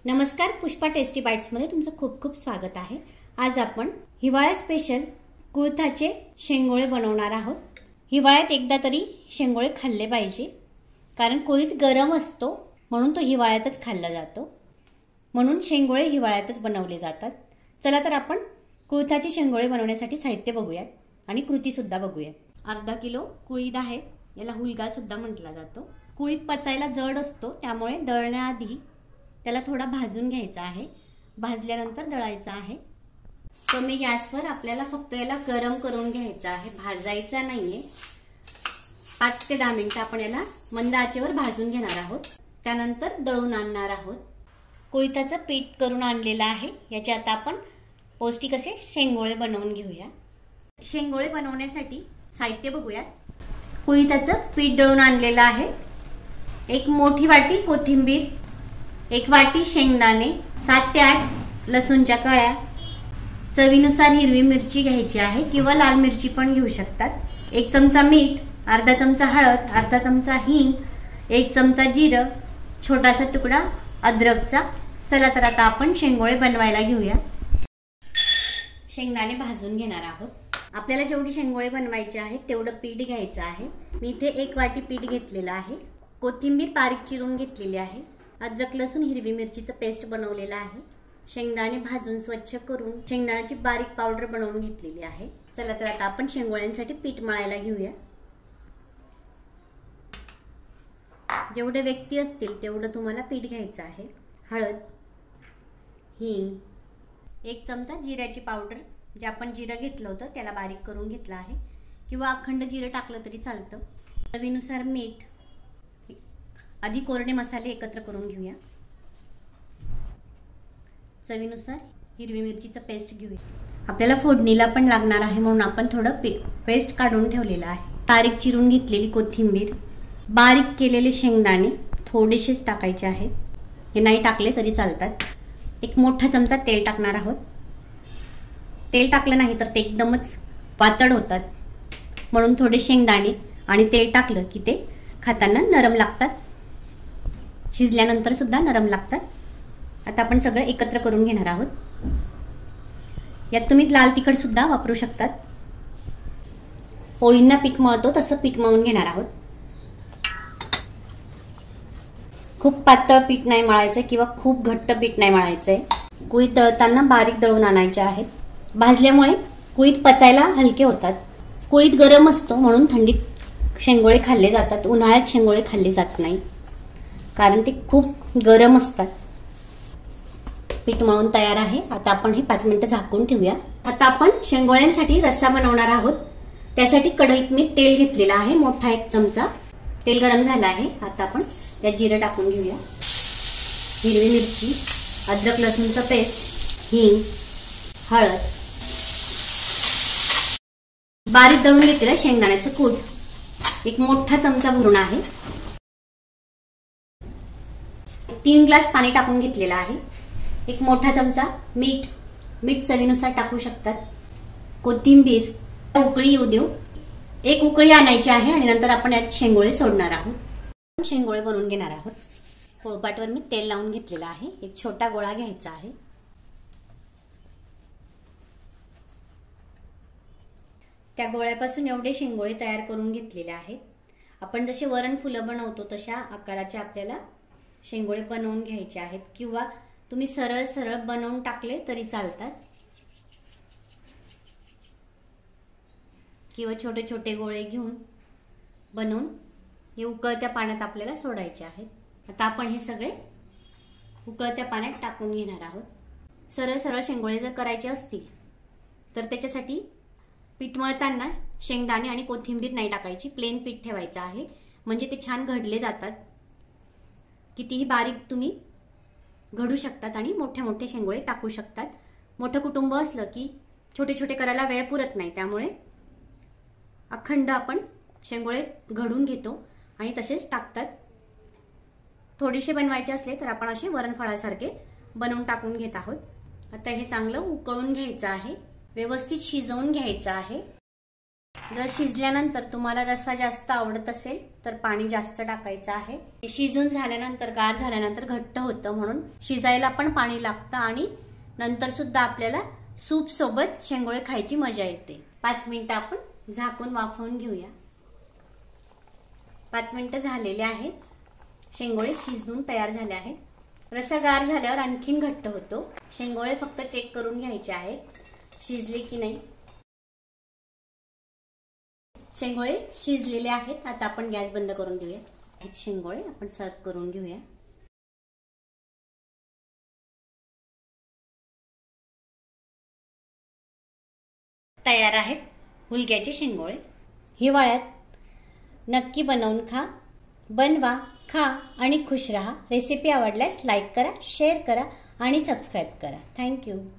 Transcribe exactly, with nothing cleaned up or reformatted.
नमस्कार, पुष्पा टेस्टी बाईट्समध्ये तुमचं खूप खूप स्वागत आहे। आज आपण हिवाळा स्पेशल कुळथाचे शेंगोळे बनवणार आहोत। हिवाळ्यात एकदा तरी शेंगोळे खाल्ले पाहिजे, कारण कुळीथ गरम असतो म्हणून तो हिवाळ्यातच खाल्ला जातो। म्हणून शेंगोळे हिवाळ्यातच बनवले जातात। चला तर आपण कुळथाचे शेंगोळे बनवण्यासाठी साहित्य बघूया आणि कृती सुद्धा बघूया। अर्धा किलो कुळीथ आहे, याला हुलगा सुद्धा म्हटला जातो। कुळीथ पचायला जड असतो, त्यामुळे दळण्याआधी त्याला थोडा भाजून घ्यायचा आहे। भाजल्यानंतर दळायचा आहे। कमी गॅसवर आपल्याला फक्त याला गरम करून घ्यायचा आहे, भाजायचा नाहीये। पाच ते दहा मिनिटं आपण याला मंद आचेवर भाजून घेणार आहोत, त्यानंतर दळून आणणार आहोत। कुळीथाचं पीठ करून आणलेलं आहे, याचे आता आपण पौष्टिक असे शेंगोळे बनवून घेऊया। शेंगोळे बनवण्यासाठी साहित्य बघूया। कुळीथाचं पीठ दळून आणलेलं आहे। एक मोठी वाटी कोथिंबीर, एक वाटी शेंगदाणे, सात ते आठ लसूणच्या कळ्या, चवीनुसार हिरवी मिरची घ्यायची आहे किंवा लाल मिरची पण घेऊ शकतात। एक चमचा मीठ, अर्धा चमचा हळद, अर्धा चमचा हिंग, एक चमचा जिरं, छोटासा तुकडा अद्रकचा। चला तर आता आपण शेंगोळे बनवायला घेऊया। शेंगदाणे भाजून घेणार आहोत। आपल्याला जेवढी शेंगोळे बनवायचे आहेत तेवढं पीठ घ्यायचं आहे। मी इथे एक वाटी पीठ घेतलेलं आहे। कोथिंबीर बारीक चिरून घेतलेली आहे। अद्रक लसूण हिरवी मिरचीचं पेस्ट बनवलेलं आहे। शेंगदाणे भाजून स्वच्छ करून शेंगदाण्याची बारीक पावडर बनवून घेतलेली आहे। चला तर आता आपण शेंगोळ्यांसाठी पीठ मळायला घेऊया। जेवढे व्यक्ती असतील तेवढं तुम्हाला पीठ घ्यायचं आहे। हळद, हिंग, एक चमचा जिऱ्याची पावडर, जे आपण जिरं घेतलं होतं त्याला बारीक करून घेतलं आहे, किंवा अखंड जिरं टाकलं तरी चालतं। चवीनुसार मीठ, आधी कोरडे मसाले एकत्र करून घेऊया। चवीनुसार हिरवी मिरचीचं पेस्ट घेऊया। आपल्याला फोडणीला पण लागणार आहे म्हणून आपण थोडं पेस्ट काढून ठेवलेलं आहे। बारीक चिरून घेतलेली कोथिंबीर, बारीक केलेले शेंगदाणे थोडेसेच टाकायचे आहेत, हे नाही टाकले तरी चालतात। एक मोठा चमचा तेल टाकणार आहोत। तेल टाकलं नाही तर ते एकदमच पातळ होतात, म्हणून थोडे शेंगदाणे आणि तेल टाकलं की ते खाताना नरम लागतात, शिजल्यानंतर सुद्धा नरम लागतात। आता आपण सगळं एकत्र करून घेणार आहोत। यात तुम्ही लाल तिखट सुद्धा वापरू शकतात। पोळींना पीठ मळतो तसं पीठ मळून घेणार आहोत। खूप पातळ पीठ नाही मळायचं किंवा खूप घट्ट पीठ नाही मळायचंय। कुळीथ दळताना बारीक दळून आणायचे आहेत। भाजल्यामुळे कुळीथ पचायला हलके होतात। कुळीथ गरम असतो म्हणून थंडीत शेंगोळे खाल्ले जातात, उन्हाळ्यात शेंगोळे खाल्ले जात नाही, कारण ते खूप गरम असतात। पीठ मळून तयार आहे। आता आपण हे पाच मिनिटं झाकून ठेवूया। आता आपण शेंगोळ्यांसाठी रस्सा बनवणार आहोत। त्यासाठी कढईत मी तेल घेतलेलं आहे, मोठा एक चमचा। तेल गरम झालं आहे। आता आपण त्यात जिरं टाकून घेऊया, हिरवी मिरची, अद्रक लसूणचं पेस्ट, हिंग, हळद, बारीक दळून घेतलेलं शेंगदाण्याचं कूट, एक मोठा चमचा भरून आहे। तीन ग्लास पाणी टाकून घेतलेलं आहे। एक मोठा चमचा मीठ, मीठ चवीनुसार टाकू शकतात। कोथिंबीर उकळी येऊ देऊ, एक उकळी आणायची आहे आणि नंतर आपण यात शेंगोळे सोडणार आहोत। शेंगोळे बनवून घेणार आहोत। पोळपाटवर मी तेल लावून घेतलेलं आहे। एक छोटा गोळा घ्यायचा आहे। त्या गोळ्यापासून एवढे शेंगोळे तयार करून घेतलेले आहेत। आपण जसे वरण फुलं बनवतो तशा आकाराचे आपल्याला शेंगोळे बनवून घ्यायचे आहेत, किंवा तुम्ही सरळ सरळ बनवून टाकले तरी चालतात, किंवा छोटे छोटे गोळे घेऊन बनवून हे उकळत्या पाण्यात आपल्याला सोडायचे आहेत। आता आपण हे सगळे उकळत्या पाण्यात टाकून घेणार आहोत। सरळ सरळ शेंगोळे जर करायचे असतील तर त्याच्यासाठी पीठ मळताना शेंगदाणे आणि कोथिंबीर नाही टाकायची, प्लेन पीठ ठेवायचं आहे, म्हणजे ते छान घडले जातात। कितीही बारीक तुम्ही घडू शकतात आणि मोठे मोठे शेंगोळे टाकू शकतात। मोठं कुटुंब असलं की छोटे छोटे करायला वेळ पुरत नाही, त्यामुळे अखंड आपण शेंगोळे घडून घेतो आणि तसेच टाकतात। थोडेसे बनवायचे असले तर आपण असे वरणफळासारखे बनवून टाकून घेत आहोत। आता हे चांगलं उकळून घ्यायचं आहे, व्यवस्थित शिजवून घ्यायचं आहे। जर शिजल्यानंतर तुम्हाला रस्सा जास्त आवडत असेल तर पाणी जास्त टाकायचं आहे. शिजून झाल्यानंतर गार झाल्यानंतर घट्ट होतं म्हणून शिजायला पण पाणी लागतं आणि नंतर सुद्धा आपल्याला सूप सोबत शेंगोळे खायची मजा येते. पाच मिनिटं आपण झाकून वाफवून घेऊया. पाच मिनिटं झालेले आहेत. शेंगोळे शिजून तयार झाले आहेत. रस्सा गार झाल्यावर आणखीन घट्ट होतो. शेंगोळे फक्त चेक करून घ्यायचे आहेत शिजले की नाही. शेंगोळे शिजलेले आहेत. आता आपण गॅस बंद करून देऊया. हे शेंगोळे आपण सर्व करून घेऊया. तयार आहेत हुलग्याचे शेंगोळे. हिवाळ्यात नक्की बनवून खा. बनवा, खा आणि खुश रहा. रेसिपी आवडल्यास लाईक करा, शेअर करा आणि सबस्क्राईब करा. थँक्यू.